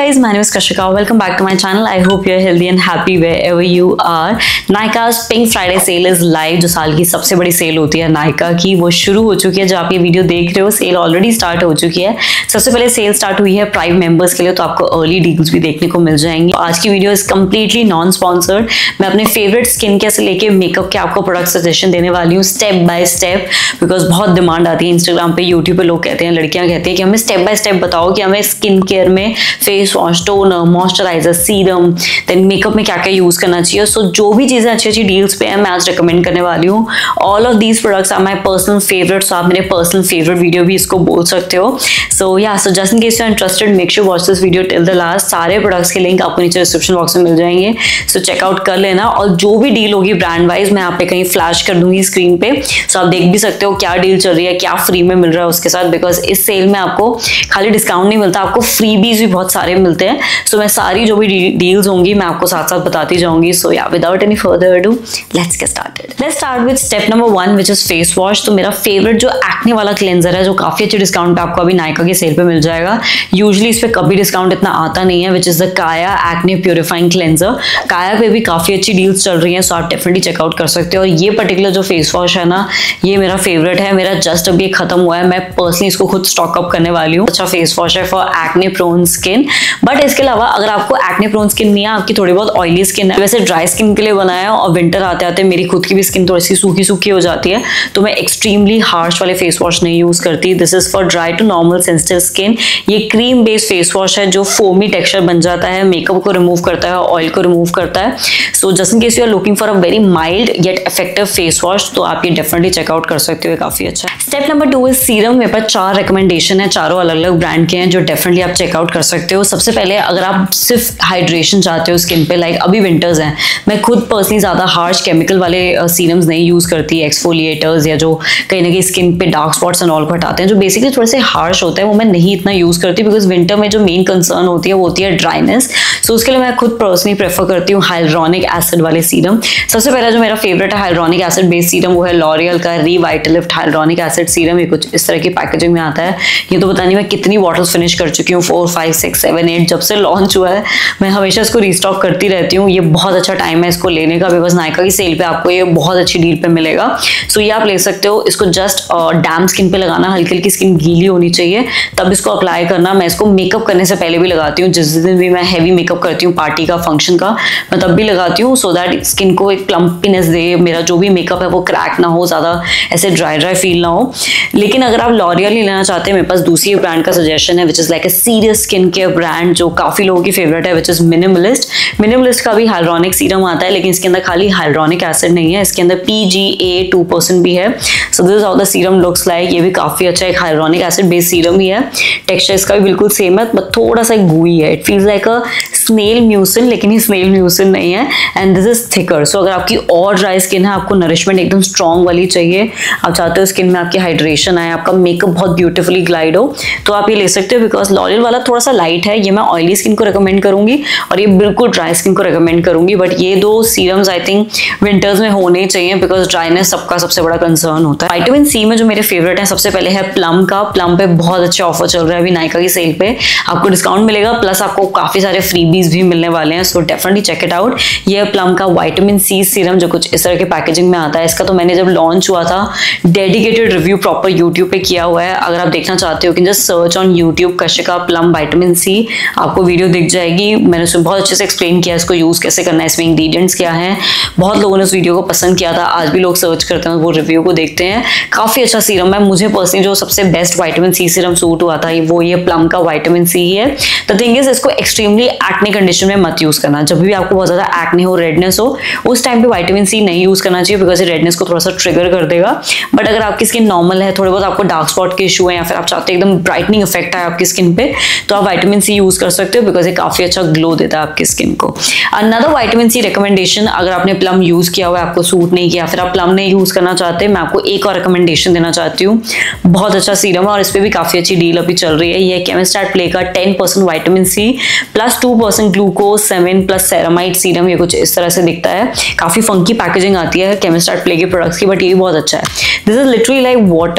guys, my name is Kashika. Welcome back to my channel. I hope you're healthy and happy wherever you are. Nyka's Pink Friday sale is live. जो साल की सबसे बड़ी cell होती है Nyka की, वो शुरू हो चुकी है. जो आप ये वीडियो देख रहे हो, सेल ऑलरेडी स्टार्ट हो चुकी है. सबसे पहले सेल स्टार्ट हुई है प्राइम मेंबर्स के लिए, तो आपको अर्ली डील्स भी देखने को मिल जाएंगी. आज की video is completely non sponsored. मैं अपने फेवरेट स्किन केयर से लेके मेकअप के आपको प्रोडक्ट सजेशन देने वाली हूँ स्टेप बाय स्टेप, बिकॉज बहुत डिमांड आती है इंस्टाग्राम पे, यूट्यूब पे. लोग कहते हैं, लड़कियां कहती हैं कि हमें स्टेप बाय स्टेप बताओ कि हमें स्किन केयर में face wash, toner, moisturiser, serum, then makeup में क्या क्या यूज करना चाहिए. सो जो भी चीजें अच्छी अच्छी डील्स पे हैं मैं आज रिकमेंड करने वाली हूँ. All of these products are my personal favourite. So आप मेरे पर्सनल फेवरेट वीडियो भी इसको बोल सकते हो. So just in case you are interested, make sure watch this video till the last. सारे प्रोडक्ट्स के लिंक आपको नीचे डिस्क्रिप्शन बॉक्स में मिल जाएंगे, सो चेकआउट कर लेना. और जो भी डील होगी ब्रांड वाइज मैं आप पे कहीं फ्लैश कर दूंगी स्क्रीन पे, सो आप देख भी सकते हो क्या डील चल रही है, क्या फ्री में मिल रहा है उसके साथ. बिकॉज इस सेल में आपको खाली डिस्काउंट नहीं मिलता, आपको फ्रीबीज भी बहुत सारे मिलते हैं. सो मैं सारी जो भी डील्स होंगी मैं आपको साथ साथ बताती जाऊंगी. So without any further ado, let's get started. Let's start with step number 1 which is face wash. तो मेरा फेवरेट जो एक्ने वाला क्लेंजर है, जो काफी अच्छे डिस्काउंट पे आपको अभी नायका के सेल पे मिल जाएगा. यूजुअली इस पे कभी डिस्काउंट इतना आता नहीं है, which is the Kaya acne purifying cleanser. Kaya पे भी काफी अच्छी डील्स चल रही हैं, सो आप डेफिनेटली चेकआउट कर सकते हो. और ये पर्टिकुलर जो फेस वॉश है ना, ये मेरा फेवरेट है. मेरा जस्ट अभी खत्म हुआ है, मैं पर्सनली इसको खुद स्टॉक अप करने वाली हूँ. अच्छा फेस वॉश है for acne prone skin. But इसके अलावा अगर आपको एक्ने प्रोन स्किन नहीं है, आपकी थोड़ी बहुत ऑयली स्किन है, वैसे ड्राई स्किन के लिए बनाया है, और विंटर आते आते मेरी खुद की भी स्किन थोड़ी सी सूखी सूखी हो जाती है, तो मैं एक्सट्रीमली हार्श वाले फेस वॉश नहीं यूज करती. This is for dry to normal sensitive skin. ये क्रीम बेस्ड फेस वॉश है जो फोमी टेक्सचर बन जाता है, मेकअप को रिमूव करता है, ऑयल को रिमूव करता है. So just in case you are looking for a very mild yet effective face wash, तो आप ये डेफिनेटली चेकआउट कर सकते हो, काफी अच्छा. Step number 2 is serum. मेरे पास 4 रिकमेंडेशन है, चारों अलग अलग ब्रांड के हैं, जो डेफिनेटली आप चेकआउट कर सकते हो. सबसे पहले अगर आप सिर्फ हाइड्रेशन चाहते हो स्किन पे, लाइक अभी विंटर्स हैं, मैं खुद पर्सनली ज्यादा हार्श केमिकल वाले सीरम्स नहीं यूज करती. एक्सफोलिएटर्स या जो कहीं ना कहीं स्किन पे डार्क स्पॉट्स एंड ऑल को हटाते हैं, जो बेसिकली थोड़े से हार्श होते हैं, वो मैं नहीं इतना यूज करती. बिकॉज विंटर में जो मेन कंसर्न होती है वो होती है ड्राइनेस. सो उसके लिए मैं खुद पर्सनली प्रेफर करती हूँ हाइलुरोनिक एसिड वाले सीरम. सबसे पहला जो मेरा फेवरेट है हाइलुरोनिक एसिड बेस्ड सीरम, वो है लॉरियल का रिवाइटलिफ्ट हाइलुरोनिक एसिड सीरम. ये कुछ इस तरह की पैकेजिंग में आता है. ये तो पता नहीं मैं कितनी बॉटल्स फिनिश कर चुकी हूँ, 4, 5, 6, 7, 8 जब से लॉन्च हुआ है. मैं हमेशा इसको रीस्टॉक करती रहती हूँ. ये बहुत अच्छा टाइम है इसको लेने का, बिकॉज नायका की सेल पे आपको ये बहुत अच्छी डील पे मिलेगा. सो ये आप ले सकते हो. इसको जस्ट डैम स्किन पे लगाना, हल्की हल्की स्किन गीली होनी चाहिए, तब इसको अप्लाई करना. मैं इसको मेकअप करने से पहले भी लगाती हूँ. जिस दिन भी मैं हैवी मेकअप करती हूँ, पार्टी का, फंक्शन का, मैं तब भी लगाती हूँ, सो दैट स्किन को एक प्लम्पीनेस दे. मेरा जो भी मेकअप है वो क्रैक ना हो, ज्यादा ऐसे ड्राई ड्राई फील ना हो. लेकिन अगर आप लॉरियल ही लेना चाहते हैं, मेरे पास दूसरी ब्रांड का सजेशन है, which is like a serious skin care brand, जो काफी लोगों की फेवरेट है, विच इज मिनिमलिस्ट. मिनिमलिस्ट का भी हाइलुरोनिक सीरम आता है, लेकिन इसके अंदर खाली हाइलुरोनिक एसिड नहीं है, इसके अंदर PGA 2% भी है. So this is how the serum looks like. ये भी काफी अच्छा एक हाइलुरोनिक एसिड बेस्ड सीरम ही है. टेक्सचर इसका भी बिल्कुल सेम है, बट थोड़ा सा गूई है. It feels like a snail mucin, लेकिन ये स्नेल म्यूसिन नहीं है. And this is thicker. सो अगर आपकी और ड्राई स्किन है, आपको नरिशमेंट एकदम स्ट्रॉन्ग वाली चाहिए, आप चाहते हो स्किन में आपकी हाइड्रेशन आए, आपका मेकअप बहुत ब्यूटीफुली ग्लाइड हो, तो आप ये ले सकते हो. बिकॉज लॉरियल वाला थोड़ा सा लाइट है, ये मैं ऑयली स्किन को रिकमेंड करूंगी, और ये बिल्कुल ड्राई स्किन को रिकमेंड करूंगी. बट ये दो सीरम्स आई थिंक विंटर्स में होने चाहिए, बिकॉज ड्राइनेस सबका सबसे बड़ा कंसर्न होता है. विटामिन सी में जो मेरे फेवरेट है, सबसे पहले है प्लम का. प्लम पे बहुत अच्छा ऑफर चल रहा है अभी नायका की सेल पे, आपको डिस्काउंट मिलेगा, प्लस आपको काफी सारे फ्रीबीज भी मिलने वाले हैं. So definitely check it out. ये प्लम का विटामिन सी सीरम, जो कुछ इस तरह के पैकेजिंग में आता है. इसका तो मैंने जब लॉन्च हुआ था डेडिकेटेड रिव्यू प्रॉपर यूट्यूब पे किया हुआ है. अगर आप देखना चाहते हो कि just search on YouTube Kashika Plum vitamin C, आपको वीडियो दिख जाएगी. मैंने उसमें बहुत अच्छे से एक्सप्लेन किया इसको यूज कैसे करना है, इसमें इंग्रेडिएंट्स क्या हैं. बहुत लोगों ने उस वीडियो को पसंद किया था, आज भी लोग सर्च करते हैं, वो रिव्यू को देखते हैं. काफी अच्छा सीरम है. मुझे पर्सनली जो सबसे best vitamin C serum suit हुआ था वो ये प्लम का विटामिन सी ही है. द थिंग इज, इसको एक्सट्रीमली एक्ने कंडीशन में मत यूज करना. जब भी आपको बहुत ज्यादा एक्ने हो, रेडनेस हो, उस टाइम पे विटामिन सी नहीं यूज करना चाहिए, बिकॉज ये रेडनेस को थोड़ा सा ट्रिगर कर देगा. बट अगर आपकी स्किन नॉर्मल है, थोड़े बहुत आपको डार्क स्पॉट के इशू है, या फिर आप चाहते हैं एकदम ब्राइटनिंग इफेक्ट है आपकी स्किन पे, तो आप विटामिन सी यूज कर सकते हो, बिकॉज ये काफी अच्छा ग्लो देता है आपकी स्किन को. अनदर विटामिन सी रिकमेंडेशन, अगर आपने प्लम यूज किया हुआ है, आपको सूट नहीं किया, फिर आप प्लम नहीं यूज करना चाहते, मैं आपको एक और रिकमेंडेशन देना चाहती हूँ. बहुत अच्छा सीरम है, और इस पे भी काफी अच्छी डील अभी चल रही है. ये केमिस्ट एट प्ले का 10% vitamin C plus 2% glucose 7 plus ceramide serum. ये कुछ इस तरह से दिखता है. काफी फंकी पैकेजिंग आती है केमिस्ट एट प्ले के प्रोडक्ट्स की, बट ये भी बहुत अच्छा है. This is literally like water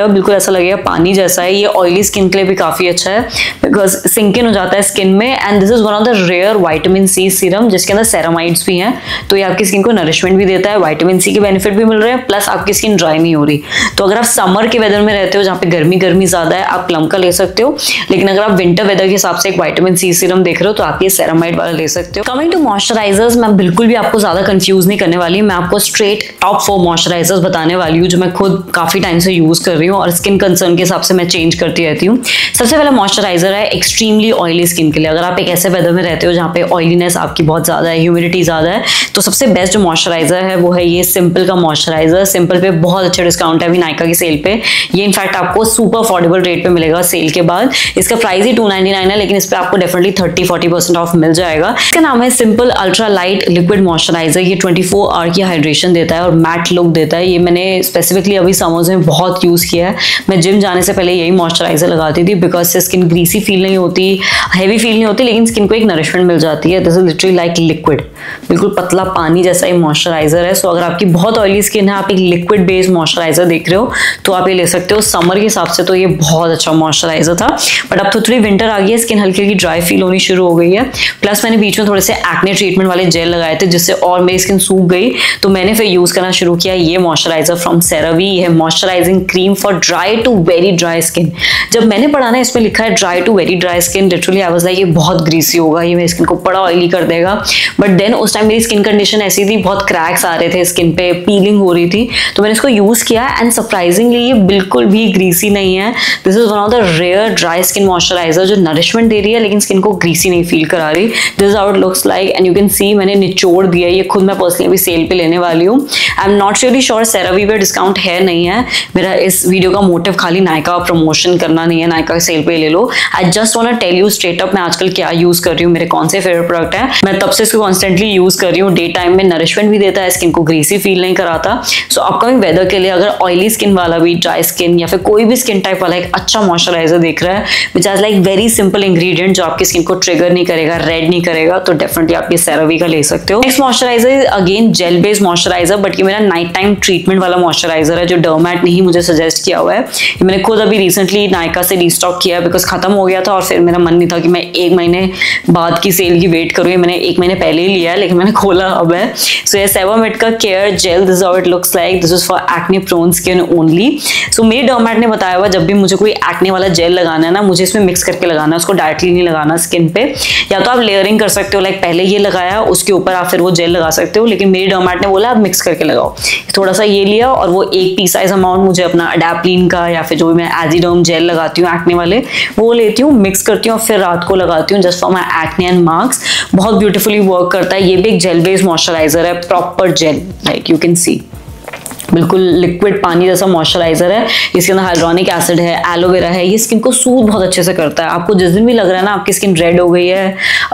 बिल्कुल ऐसा लगेगा पानी जैसा है। ये ऑयली स्किन के लिए भी काफी अच्छा है बिकॉज सिंक इन हो जाता है स्किन में। And this is one of the rare vitamin C serum जिसके अंदर सेरामाइड्स भी हैं, तो ये आपकी स्किन को नरिशमेंट भी देता है, विटामिन सी के बेनिफिट भी मिल रहे हैं, प्लस आपकी स्किन ड्राई नहीं हो रही। तो अगर आप समर के वेदर में रहते हो जहाँ पे गर्मी ज्यादा है, आप प्लम का ले सकते हो, लेकिन अगर आप विंटर वेदर के हिसाब से एक विटामिन सी सीरम देख रहे हो तो आप ये सेरामाइड वाला ले सकते हो। कमिंग टू मॉइस्चराइजर्स, मैं बिल्कुल भी आपको ज्यादा कंफ्यूज नहीं करने वाली, मैं आपको स्ट्रेट टॉप 4 मॉइस्चराइजर्स बताने वाली हूँ जो मैं खुद काफी टाइम से यूज कर रही हूँ और स्किन कंसर्न के हिसाब से मैं चेंज करती रहती हूँ। सबसे पहला मॉइस्चराइजर है एक्सट्रीमली ऑयली स्किन के लिए। अगर आप एक ऐसे वेदर में रहते हो जहाँ पे ऑयलीनेस आपकी बहुत ज्यादा है, ह्यूमिडिटी ज्यादा है, तो सबसे बेस्ट जो मॉइस्चराइजर है वो है ये सिंपल का मॉइस्चराइजर। सिंपल पे बहुत अच्छे डिस्काउंट है अभी नायका की सेल पे। ये इनफैक्ट आपको सुपर अफोर्डेबल रेट पे मिलेगा सेल के बाद। इसका प्राइस ही 299 है, लेकिन इस पे आपको डेफिनेटली 30-40% ऑफ मिल जाएगा। इसका नाम है Simple ultra light liquid moisturiser. ये 24 आवर की हाइड्रेशन देता है और मैट लुक देता है। ये मैंने स्पेसिफिकली अभी समर्स में बहुत यूज किया है। मैं जिम जाने से पहले यही मॉइस्चराइजर लगाती थी बिकॉज से स्किन ग्रीसी फील नहीं होती, हैवी फील नहीं होती, लेकिन स्किन को एक नरिशमेंट मिल जाती है। This is literally like liquid, बिल्कुल पतला पानी जैसा ये मॉइस्चराइजर है। सो अगर आपकी बहुत ऑयली स्किन है, आप एक लिक्विड बेस्ड मॉइस्चराइजर देख रहे हो तो आप ये ले सकते हो। समर के हिसाब से तो ये बहुत अच्छा मॉइस्चराइजर था, बट अब तो थोड़ी विंटर आ गई है, स्किन हल्की हल्की ड्राई फील होनी शुरू हो गई है। प्लस मैंने बीच में थोड़े से एक्ने ट्रीटमेंट वाले जेल लगाए थे जिससे और मेरी स्किन सूख गई, तो मैंने फिर यूज करना शुरू किया ये मॉइस्चराइजर फ्रॉम सेरावी। है moisturising cream for dry to very dry skin. जब मैंने पढ़ा ना इसमें लिखा है dry to very dry skin, literally I was like ये बहुत ग्रीसी होगा, ये मेरी स्किन को बड़ा ऑयली कर देगा। बट देन उस टाइम मेरी स्किन कंडीशन ऐसी थी, बहुत क्रैक्स आ रहे थे स्किन पे, पीलिंग हो रही थी, तो मैंने इसको यूज किया एंड सरप्राइजिंगली ये बिल्कुल भी ग्रीसी नहीं है। This is one of the rare dry skin moisturiser जो नरिशमेंट दे रही है लेकिन स्किन को ग्रीसी नहीं फील करा रही। This is how it looks like and you can see मैंने निचोड़ दिया। ये खुद मैं पर्सनली अभी सेल पे लेने वाली हूँ। I am not really sure CeraVe पे डिस्काउंट है नहीं है। मेरा इस वीडियो का मोटिव खाली नायका प्रमोशन करना नहीं है, नायका सेल पे ले लो। I just want to tell you straight up मैं आजकल क्या यूज कर रही हूँ, मेरे कौन से फेवरेट प्रोडक्ट है। मैं तब से इसको कॉन्स्टेंटली यूज कर रही हूँ। डे टाइम में नरिशमेंट भी देता है, स्किन को ग्रीसी फील नहीं कराता। सो अपकमिंग वेदर के लिए अगर ऑयली स्किन वाला भी, ड्राई स्किन या फिर कोई भी स्किन टाइप वाला एक अच्छा मॉइस्चराइजर देख रहा है which has like very simple ingredient जो आपकी स्किन को ट्रिगर नहीं करेगा, रेड नहीं करेगा, तो डेफिनेटली आप ये सेरावी का ले सकते हो। Next moisturiser is again gel based moisturiser, but ये मेरा नाइट टाइम ट्रीटमेंट वाला मॉइस्चराइजर है जो डर्मैट ने ही मुझे सजेस्ट किया हुआ है। ये मैंने खुद अभी रिसेंटली नायका से रिस्टॉक किया बिकॉज खत्म हो गया था और फिर मेरा मन नहीं था कि मैं 1 महीने बाद की सेल की वेट करूँ। मैंने 1 महीने पहले ही लिया है लेकिन मैंने खोला अब है। सो ये सेवामेट का care gel, this is how it looks like. This is for acne prone skin only. So मेरे डर्मैट ने बताया हुआ जब भी मुझे कोई एक्ने वाला जेल लगाना है ना, मुझे इसमें मिक्स करके लगाना है, उसको डायरेक्टली नहीं लगाना स्किन पे। या तो आप लेयरिंग कर सकते हो, लाइक पहले ये लगाया उसके ऊपर आप फिर वो जेल लगा सकते हो, लेकिन मेरी डर्मैट ने बोला आप मिक्स करके लगाओ। थोड़ा सा ये लिया और वो 1 पी साइज अमाउंट मुझे अपना अडैप्लिन का या फिर जो भी मैं एजिडर्म जेल लगाती हूँ एक्ने वाले वो लेती हूँ, मिक्स करती हूँ और फिर रात को लगाती हूँ just for my acne and marks. बहुत ब्यूटीफुली वर्क करता है। ये भी एक जेल बेस्ड मॉइस्चराइजर है, proper gel, like you can see बिल्कुल लिक्विड पानी जैसा मॉइस्चराइजर है। इसके अंदर हाइड्रोनिक एसिड है, एलोवेरा है। ये स्किन को सूद बहुत अच्छे से करता है। आपको जिस दिन भी लग रहा है ना आपकी स्किन रेड हो गई है,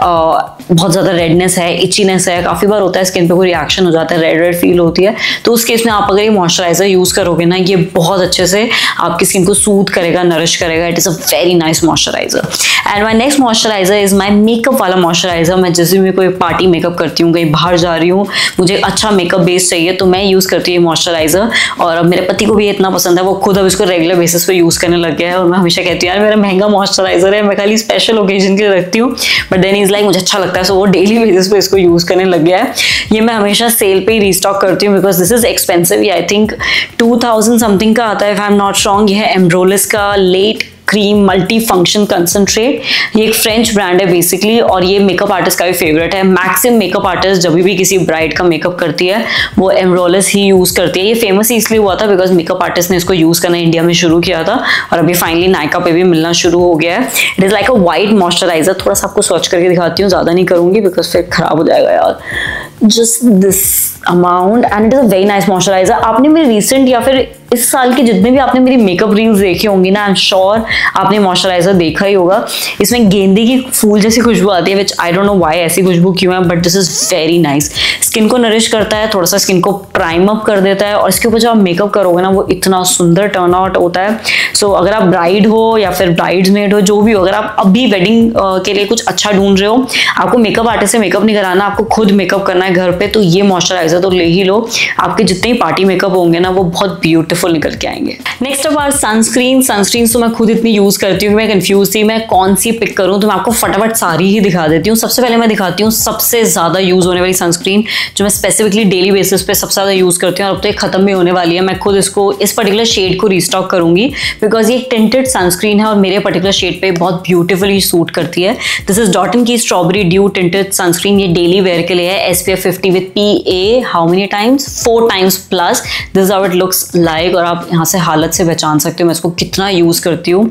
बहुत ज़्यादा रेडनेस है, इचीनेस है, काफ़ी बार होता है स्किन पे कोई रिएक्शन हो जाता है, रेड रेड फील होती है, तो उस केस में आप अगर ये मॉइस्चराइजर यूज़ करोगे ना, ये बहुत अच्छे से आपकी स्किन को सूद करेगा, नरिश करेगा। It is a very nice moisturiser. And my next moisturiser is my makeup वाला मॉइस्चराइजर। मैं जिस भी कोई पार्टी मेकअप करती हूँ, कहीं बाहर जा रही हूँ, मुझे अच्छा मेकअप बेस चाहिए तो मैं यूज़ करती हूँ मॉइस्चराइजर। और अब मेरे पति को भी इतना पसंद है, वो खुद अब इसको रेगुलर बेसिस पे यूज करने लग गया है। और मैं हमेशा कहती हूँ यार मेरा महंगा मॉइस्चराइजर है, मैं खाली स्पेशल ओकेजन के लिए रखती हूँ, बट देन इज लाइक मुझे अच्छा लगता है, सो वो डेली बेसिस पे इसको यूज करने लग गया है। ये मैं हमेशा सेल पे ही रीस्टॉक करती हूँ बिकॉज दिस इज एक्सपेंसिव। ये आई थिंक 2000 समथिंग का आता है if I am not wrong. ये है एम्ब्रोलिस का lait cream multi function concentrate. ये एक फ्रेंच ब्रांड है बेसिकली और ये मेकअप आर्टिस्ट का भी फेवरेट है। मैक्सिमम मेकअप आर्टिस्ट जब भी किसी ब्राइड का मेकअप करती है वो एम्ब्रोलिस ही यूज करती है। ये फेमस इसलिए हुआ था बिकॉज मेकअप आर्टिस्ट ने इसको यूज करना इंडिया में शुरू किया था और अभी फाइनली नायका पे भी मिलना शुरू हो गया है। It is like a white moisturiser. थोड़ा सा आपको स्वच्छ करके दिखाती हूँ, ज्यादा नहीं करूंगी बिकॉज फिर खराब हो जाएगा यार। Just this amount and it is a very nice moisturiser. आपने मेरे रिसेंट या फिर इस साल के जितने भी आपने मेरी मेकअप रील्स देखी होंगी ना, आई एम श्योर आपने मॉइस्चराइजर देखा ही होगा। इसमें गेंदे की फूल जैसी खुशबू आती है, which I don't know why ऐसी खुशबू क्यों है, but this is very nice. Skin को नरिश करता है, थोड़ा सा स्किन को प्राइम अप कर देता है और इसके ऊपर जब आप मेकअप करोगे ना वो इतना सुंदर टर्न आउट होता है। सो अगर आप ब्राइड हो या फिर ब्राइड्समेड हो, जो भी हो, अगर आप अभी वेडिंग के लिए कुछ अच्छा ढूंढ रहे हो, आपको मेकअप आर्टिस्ट से मेकअप नहीं कराना, आपको खुद मेकअप करना है घर पे, तो ये मॉइस्चराइजर तो ले ही लो। आपके जितने ही पार्टी मेकअप होंगे ना वो बहुत ब्यूटीफुल ब्यूटीफुल निकल के आएंगे। नेक्स्ट अब सनस्क्रीन तो मैं खुद इतनी यूज करती हूँ कि मैं कंफ्यूज थी मैं कौन सी पिक करूँ, तो मैं आपको फटाफट सारी ही दिखा देती हूँ। सबसे पहले मैं दिखाती हूँ सबसे ज्यादा यूज होने वाली सनस्क्रीन जो मैं स्पेसिफिकली डेली बेसिस पे सबसे ज्यादा यूज करती हूँ, और अब तो ये खत्म भी होने वाली है। मैं खुद इसको इस पर्टिकुलर शेड को रीस्टॉक करूंगी बिकॉज ये टिंटेड सनस्क्रीन है और मेरे पर्टिकुलर शेड पे बहुत ब्यूटीफुली सूट करती है। This is Dot and Key strawberry dew tinted sunscreen. ये डेली वेयर के लिए है, SPF 50 with PA how many times 4 times plus. This is how it looks like, और आप यहाँ से हालत से पहचान सकते हो मैं इसको कितना यूज करती हूँ।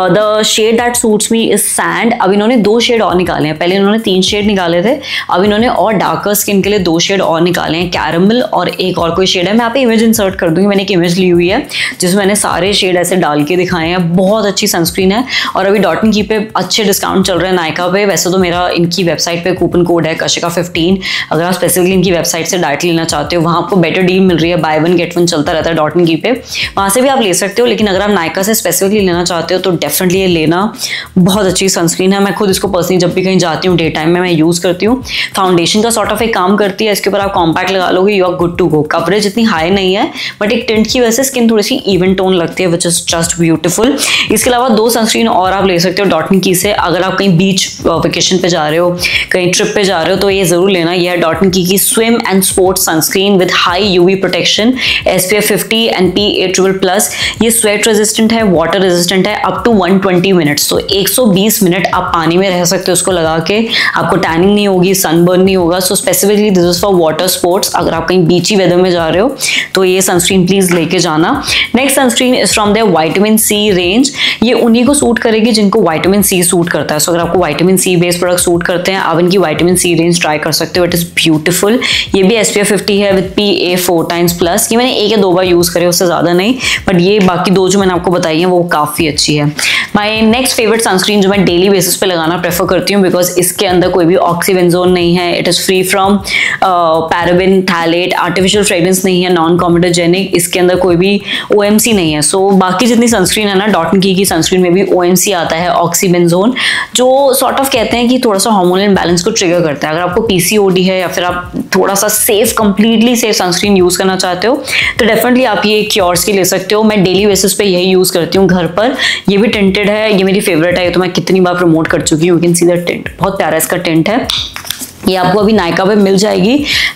The shade that suits me is sand. अब इन्होंने 2 शेड और निकाले हैं, पहले इन्होंने 3 शेड निकाले थे, अब इन्होंने और डार्कर स्किन के लिए 2 शेड और निकाले हैं, कैरमल और एक और कोई शेड है। मैं यहाँ पे इमेज इंसर्ट कर दूंगी, मैंने एक इमेज ली हुई है जिसमें मैंने सारे शेड ऐसे डाल के दिखाए हैं। बहुत अच्छी सनस्क्रीन है और अभी डॉट इन की पे अच्छे डिस्काउंट चल रहे हैं नायका पे। वैसे तो मेरा इनकी वेबसाइट पे कूपन कोड है Kashika15, अगर आप स्पेसिफिकली इनकी वेबसाइट से डायरेक्ट लेना चाहते हो, वहाँ आपको बेटर डील मिल रही है, बाय 1 गेट 1 चलता रहता है डॉट इन की पे, वहाँ से भी आप ले सकते हो। लेकिन अगर आप नायका से स्पेसिफिकली लेना चाहते हो तो डेफिनेटली ये लेना, बहुत अच्छी सनस्क्रीन है। मैं खुद इसको पर्सनली जब भी कहीं जाती हूँ डे टाइम में मैं यूज करती हूँ। फाउंडेशन का सॉर्ट ऑफ एक काम करती है, इसके ऊपर आप कॉम्पैक्ट लगा लोगे, you are good to go. Coverage इतनी हाई नहीं है बट एक टिंट की वजह से स्किन थोड़ी सी इवन टोन लगती है, विच इज जस्ट ब्यूटीफुल। इसके अलावा 2 सनस्क्रीन और आप ले सकते हो डॉट इन की से। अगर आप कहीं बीच वेकेशन पे जा रहे हो, कहीं ट्रिप पे जा रहे हो तो ये जरूर लेना। ये है Dot and Key swim and sports sunscreen with high UV protection, SPF 50 and PA++। ये स्वेट रेजिस्टेंट है, वाटर रेजिस्टेंट है, अप टू 120 मिनट्स, तो 120 मिनट आप पानी में रह सकते हो उसको लगा के, आपको टैनिंग नहीं होगी, सनबर्न नहीं होगा। So specifically this is for water sports. अगर आप कहीं बीची वेदर में जा रहे हो तो ये सनस्क्रीन प्लीज लेके जाना। Next sunscreen is from their vitamin C range. ये उन्हीं को सूट करेगी जिनको विटामिन C सूट करता है। सो अगर आपको vitamin C based product suit करते हैं, आप इनकी विटामिन C रेंज ट्राई कर सकते हो, इट इज ब्यूटीफुल। ये भी SPF 50 है विद PA 4 टाइम्स प्लस। ये मैंने 1 या 2 बार यूज करे, उससे ज्यादा नहीं, बट ये बाकी 2 जो मैंने आपको बताई है वो काफी अच्छी है। माय नेक्स्ट फेवरेट सनस्क्रीन जो मैं डेली बेसिस पे लगाना प्रेफर करती हूँ बिकॉज इसके अंदर कोई भी ऑक्सीबेंजोन नहीं है, it is free from paraben, phthalate, artificial fragrance नहीं है, नॉन कॉमेडोजेनिक, इसके अंदर कोई भी OMC नहीं है। सो बाकी जितनी सनस्क्रीन है ना डॉट इन की सनस्क्रीन में भी OMC आता है, ऑक्सीबेंजोन, जो सॉर्ट ऑफ कहते हैं कि थोड़ा सा हार्मोनल इम्बैलेंस को ट्रिगर करता है। अगर आपको PCOD है या फिर आप थोड़ा सा safe, completely safe sunscreen use करना चाहते हो तो डेफिनेटली आप ये क्योर्स की ले सकते हो। मैं डेली बेसिस पे यही यूज करती हूँ घर पर। ये भी टिंटेड है, ये मेरी फेवरेट है, ये तो मैं कितनी बार प्रमोट कर चुकी हूँ। You can see the tint, बहुत प्यारा इसका टिंट है। ये आपको अभी नायका पे मिल जाएगी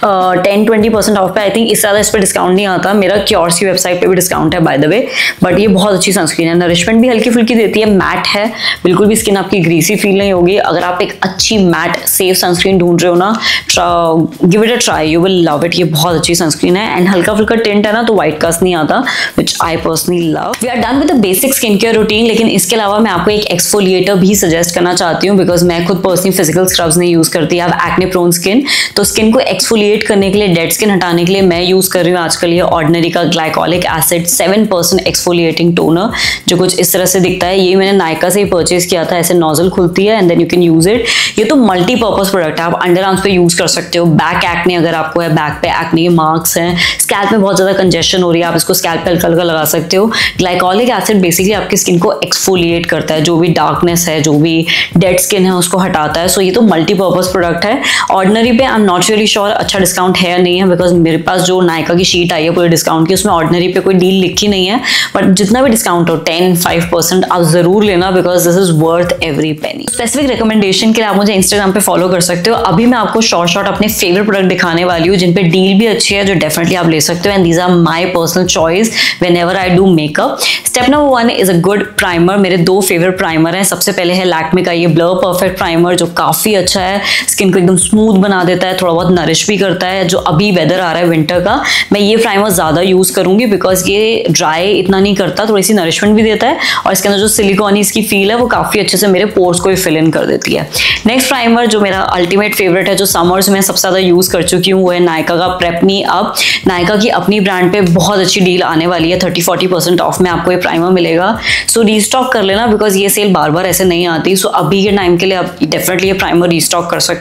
10-20% ऑफ पे। आई थिंक इससे ज़्यादा इस पर डिस्काउंट नहीं आता। मेरा क्योर्स की वेबसाइट पे भी डिस्काउंट है बाय द वे, बट ये बहुत अच्छी सनस्क्रीन है। नरिशमेंट भी हल्की फुल्की देती है, मैट है, बिल्कुल भी स्किन आपकी ग्रीसी फील नहीं होगी। अगर आप एक अच्छी मैट सेफ सनस्क्रीन ढूंढ रहे हो ना, give it a try, you will love it. ये बहुत अच्छी सनस्क्रीन है एंड हल्का फुल्का टिंट है ना तो व्हाइट कास्ट नहीं आता, which I personally love. We are done with the basic skin care routine, लेकिन इसके अलावा मैं आपको एक एक्सफोलिएटर भी सजेस्ट करना चाहती हूँ बिकॉज मैं खुद पर्सनली फिजिकल स्क्रब्स नहीं यूज करती। I have acne prone skin, तो स्किन को एक्सफोलिएट करने के लिए, डेड स्किन हटाने के लिए मैं यूज कर रही हूँ आजकल ये ऑर्डिनरी का ग्लाइकोलिक एसिड 7% एक्सफोलिएटिंग टोनर, जो कुछ इस तरह से दिखता है। ये मैंने नायका से ही परचेज किया था, ऐसे नोजल खुलती है and then you can use it. ये तो मल्टीपर्पज प्रोडक्ट है, आप अंडर आर्म्स पे यूज कर सकते हो। बैक एक्ने अगर आपको है, बैक पे एक्ने के मार्क्स हैं, स्कैल्प में बहुत ज्यादा कंजेशन हो रही है, आप इसको स्कैल्प पे हल्का हल्का लगा सकते हो। ग्लाइकोलिक एसिड बेसिकली आपकी स्किन को एक्सफोलिएट करता है, जो भी डार्कनेस है, जो भी डेड स्किन है उसको हटाता है। सो ये तो मल्टीपर्पज प्रोडक्ट है। ऑर्डिनरी पे I am not really sure अच्छा डिस्काउंट है या नहीं है बिकॉज मेरे पास जो नायका की शीट आई है पूरे डिस्काउंट की, उसमें ऑर्डिनरी पे कोई डील लिखी नहीं है, बट जितना भी डिस्काउंट हो 10-5% आप जरूर लेना because this is worth every penny. Specific recommendation के लिए आप मुझे इंस्टाग्राम पे फॉलो कर सकते हो। अभी मैं आपको शॉर्ट अपने फेवरेट प्रोडक्ट दिखाने वाली हूँ जिन पे डील भी अच्छी है, जो डेफिनेटली आप ले सकते हो and these are my personal choice whenever I do makeup. Step number 1 is a good primer. मेरे 2 फेवरेट प्राइमर हैं। सबसे पहले है लैक्मे का ये ब्लर परफेक्ट प्राइमर, जो काफी अच्छा है, स्किन को एकदम स्मूथ बना देता है, थोड़ा बहुत नरिश भी करता है। जो अभी वेदर आ रहा है विंटर का, मैं ये प्राइमर ज्यादा यूज करूंगी बिकॉज ये ड्राई इतना नहीं करता, थोड़ी सी नरिशमेंट भी देता है और इसके अंदर जो सिलिकॉन इसकी फील है वो काफी अच्छे से मेरे पोर्स को भी फिल इन कर देती है। नेक्स्ट प्राइमर जो मेरा अल्टीमेट फेवरेट है, जो समर्स में सबसे ज्यादा यूज कर चुकी हूँ, वो है नायका का प्रेप मी अप। नायका की अपनी ब्रांड पे बहुत अच्छी डील आने वाली है, 30-40% ऑफ में आपको ये प्राइमर मिलेगा। सो रीस्टॉक कर लेना बिकॉज ये सेल बार बार ऐसे नहीं आती। सो अभी के टाइम के लिए आप डेफिनेटली ये प्राइमर रीस्टॉक कर सकते हो।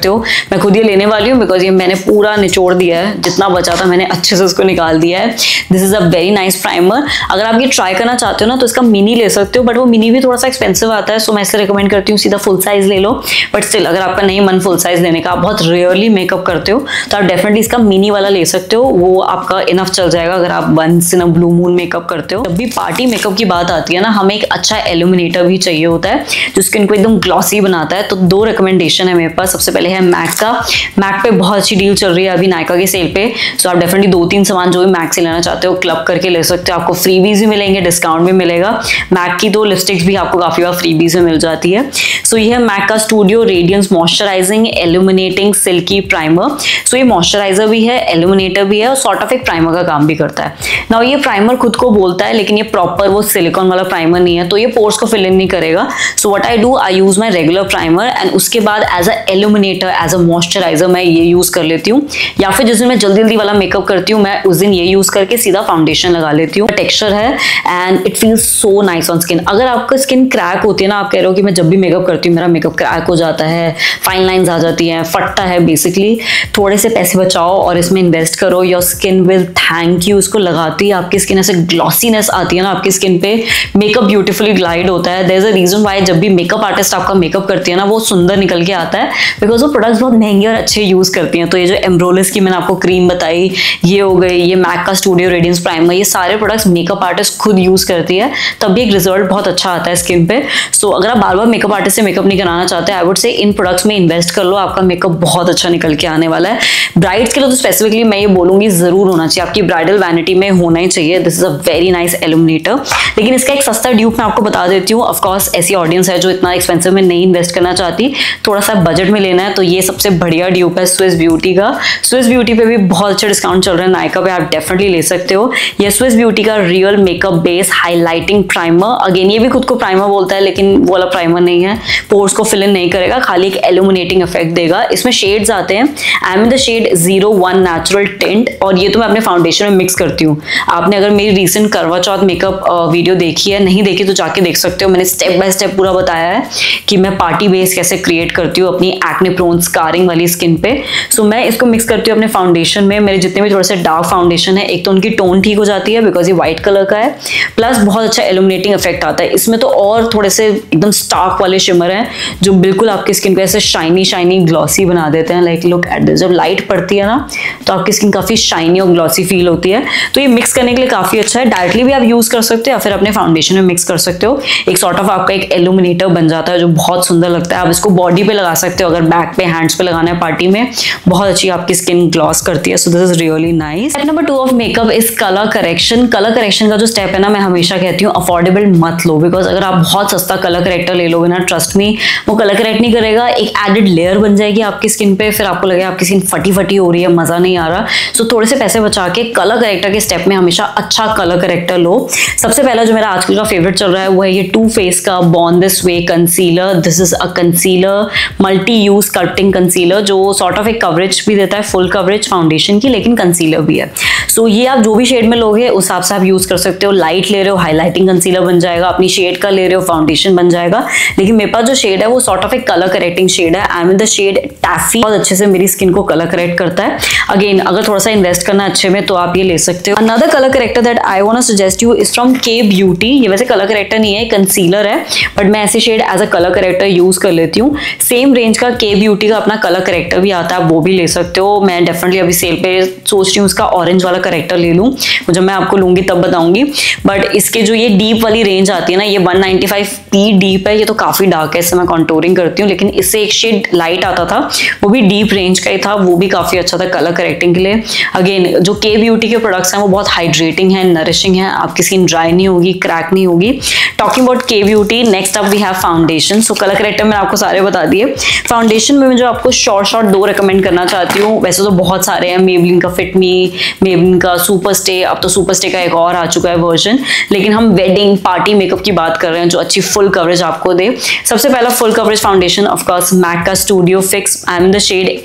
मैं खुद ये लेने वाली हूँ बिकॉज ये मैंने पूरा निचोड़ दिया है, जितना बचा था मैंने अच्छे से उसको निकाल दिया है। This is a very nice primer. अगर आप ये ट्राई करना चाहते हो ना तो इसका मिनी ले सकते हो, बट वो मिनी भी थोड़ा सा एक्सपेंसिव आता है, सो मैं इससे रिकमेंड करती हूँ सीधा फुल साइज ले लो। बट स्टिल अगर आपका नहीं मन फुल साइज लेने का, आप बहुत रेयरली मेकअप करते हो, तो आप डेफिनेटली इसका मिनी वाला ले सकते हो, वो आपका इनफ चल जाएगा अगर आप once in a blue moon makeup करते हो। जब भी पार्टी मेकअप की बात आती है ना, हमें एक अच्छा इल्यूमिनेटर भी चाहिए होता है जो स्किन को एकदम ग्लॉसी बनाता है। तो दो रिकमेंडेशन है मेरे पास। सबसे पहले है मैक का। मैक पे बहुत अच्छी डील चल रही है अभी नायका के सेल पे, सो आप डेफिनेटली 2-3 सामान जो भी मैक से लेना चाहते हो क्लब करके ले सकते हो। आपको फ्रीबीज भी मिलेंगे, डिस्काउंट भी मिलेगा। मैक की 2 लिपस्टिक्स भी आपको काफी बार फ्रीबीज में मिल जाती है। सो ये है मैक का studio radiance moisturising illuminating silky primer. So ये मॉइस्चराइजर भी है, इल्यूमिनेटर भी है और सॉर्ट ऑफ एक प्राइमर का काम भी करता है। नाउ ये प्राइमर खुद को बोलता है, लेकिन ये प्रॉपर वो सिलिकॉन वाला प्राइमर नहीं है, तो ये पोर्स को फिल इन नहीं करेगा। So what I do, I use my regular primer and उसके बाद as a illuminator, as a moisturiser मैं ये यूज कर लेती हूँ। या फिर जिस दिन मैं जल्दी जल्दी वाला मेकअप करती हूँ, मैं उस दिन ये यूज करके सीधा फाउंडेशन लगा लेती हूँ। टेक्सचर है and it feels so nice on skin. अगर आपका स्किन क्रैक होती है ना, आप कह रहे हो कि मैं जब भी मेकअप करती हूँ मेरा मेकअप क्रैक हो जाता है, फाइन लाइंस आ जाती हैं, फटता है, बेसिकली थोड़े से पैसे बचाओ और इसमें इन्वेस्ट करो। Your skin will thank you. इसको लगाती है आपकी स्किन ऐसे ग्लॉसीनेस आती है ना आपकी स्किन पे, मेकअप ब्यूटीफुली ग्लाइड होता है। There is a reason why जब भी मेकअप आर्टिस्ट आपका मेकअप करती है ना, वो सुंदर निकल के आता है, बिकॉज वो प्रोडक्ट्स बहुत महंगे और अच्छे यूज करती हैं। तो ये जो एम्ब्रोलिस की मैंने आपको क्रीम बताई, ये हो गई, ये मैक का स्टूडियो रेडियंस प्राइमर, ये सारे प्रोडक्ट्स मेकअप आर्टिस्ट खुद यूज करती है, तब भी एक रिजल्ट बहुत अच्छा आता है स्किन पे। सो अगर आप बार बार मेकअप आर्टिस्ट से मेकअप नहीं कराना चाहते, I would say in products में इन्वेस्ट कर लो, आपका मेकअप बहुत अच्छा निकल के आने वाला है। ब्राइड्स के लिए तो स्पेसिफिकली मैं ये बोलूंगी जरूर होना चाहिए, आपकी ब्राइडल वैनिटी में होना ही चाहिए। This is a very nice illuminator. लेकिन इसका एक सस्ता ड्यूप मैं आपको बता देती हूँ। ऑफकोर्स ऐसी ऑडियंस है जो इतना एक्सपेंसिव में नहीं इन्वेस्ट करना चाहती, थोड़ा सा बजट में लेना है, तो ये सबसे बढ़िया ड्यूप है स्विस ब्यूटी का। स्विस ब्यूटी पे भी बहुत अच्छा डिस्काउंट चल रहा है, नायका पे आप डेफिनेटली ले सकते हो। ये स्विस ब्यूटी का real makeup base highlighting primer. Again ये भी खुद को प्राइमर बोलता है, लेकिन वो वाला प्राइमर नहीं है, पोर्स को फिल इन नहीं करेगा, खाली एक इल्यूमिनेटिंग इफेक्ट देगा। इसमें शेड्स आते हैं। I am in the shade 01 natural tint, और ये तो मैं अपने फाउंडेशन में मिक्स करती हूँ। आपने अगर मेरी रिसेंट करवा चौथ मेकअप वीडियो देखी है, नहीं देखी तो जाके देख सकते हो। मैंने स्टेप बाय स्टेप पूरा बताया है कि मैं पार्टी बेस कैसे क्रिएट करती हूँ अपनी एक्ने प्रोन स्कारिंग वाली स्किन पे। सो मैं इसको मिक्स करती हूँ अपने फाउंडेशन में। मेरे जितने भी थोड़े से डार्क फाउंडेशन है, एक तो उनकी टोन ठीक हो जाती है बिकॉज ये व्हाइट कलर का है, प्लस बहुत अच्छा इल्यूमिनेटिंग इफेक्ट आता है इसमें। तो और थोड़े से एकदम स्टार्क वाले शिमर हैं जो बिल्कुल आपकी स्किन को ऐसे शाइनी शाइनी ग्लॉसी बना देते हैं। लाइक लुक एट दिस, जब लाइट पड़ती है ना तो आपकी स्किन काफी शाइनी और ग्लॉसी फील होती है। तो ये मिक्स करने के लिए काफी अच्छा है। डायरेक्टली भी आप यूज कर सकते हो या फिर अपने फाउंडेशन में मिक्स कर सकते हो। एक सॉर्ट ऑफ आपका एक इल्यूमिनेटर बन जाता है जो बहुत सुंदर लगता है। आप इसको बॉडी पे लगा सकते हो, अगर बैक पे, हैंड्स पे लगाना है पार्टी में, बहुत अच्छी आपकी स्किन ग्लॉस करती है। So this is really nice. Step number 2 of makeup is colour correction. Colour correction का जो स्टेप है ना, मैं हमेशा कहती हूँ अफोर्डेबल मत लो, बिकॉज अगर आप बहुत सस्ता कलर करेक्टर ले लोगे ना, ट्रस्ट मी वो कलर करेक्ट नहीं करेगा। एक एडेड लेयर बन जाएगी आपकी स्किन पे, फिर आपको लगेगा आपकी स्किन फटी फटी हो रही है, मजा नहीं आ रहा। सो थोड़े से पैसे बचा के कलर करेक्टर के स्टेप में हमेशा अच्छा कलर करेक्टर लो। सबसे पहला जो मेरा आजकल का फेवरेट चल रहा है वो है ये टू फेस का born this way concealer. This is a concealer, multi use sculpting concealer, जो सॉर्ट ऑफ एक कवरेज भी देता है, फुल कवरेज फाउंडेशन की, लेकिन कंसीलर भी है। सो ये आप जो भी शेड में लोगे उस हिसाब से आप यूज कर सकते हो। लाइट ले रहे हो, हाईलाइटिंग कंसीलर बन जाएगा, अपनी शेड का ले रहे हो, फाउंडेशन बन जाएगा। लेकिन मेरे पास जो शेड है वो सॉर्ट ऑफ एक कलर करेक्टिंग शेड है। I am in the shade taffy, बहुत अच्छे से मेरी स्किन को कलर करेक्ट करता है। अगेन अगर थोड़ा सा इन्वेस्ट करना अच्छे में तो आप ये ले सकते हो। Another colour corrector that I want to suggest you is from Kay Beauty. ये वैसे कलर करेक्टर नहीं है, कंसीलर है, बट मैं ऐसे shade as a colour corrector use कर लेती हूँ। सेम रेंज का के ब्यूटी का अपना कलर करेक्टर भी आता है, वो भी ले सकते हो। मैं डेफिनेटली अभी सेल पे सोच रही हूँ उसका ऑरेंज वाला करेक्टर ले लूँ, जब मैं आपको लूंगी तब बताऊंगी। बट इसके जो ये डीप वाली रेंज आती है ना, ये 195p डीप है, ये तो काफी डार्क है, इससे मैं कॉन्टोरिंग करती हूँ। लेकिन इससे एक शेड लाइट आता था, वो भी डीप रेंज का ही था, वो भी काफी अच्छा था कलर करेक्टिंग के लिए। अगेन जो के ब्यूटी के प्रोडक्ट्स हैं वो बहुत हाइड्रेटिंग है, नरिशिंग है, आपकी स्किन ड्राई नहीं होगी, क्रैक नहीं होगी। Talking about Kay Beauty, next up we have foundation. So colour corrector मैंने आपको सारे बता दिए। फाउंडेशन में मैं जो आपको शॉर्ट 2 रिकमेंड करना चाहती हूँ, वैसे तो बहुत सारे हैं, मेबलिन का फिट मी, मेबलिन का सुपर स्टे, अब तो सुपर स्टे का एक और आ चुका है वर्जन, लेकिन हम वेडिंग पार्टी मेकअप की बात कर रहे हैं जो अच्छी फुल कवरेज आपको दे। सबसे पहला full coverage foundation of course MAC का Studio Fix. I am in the shade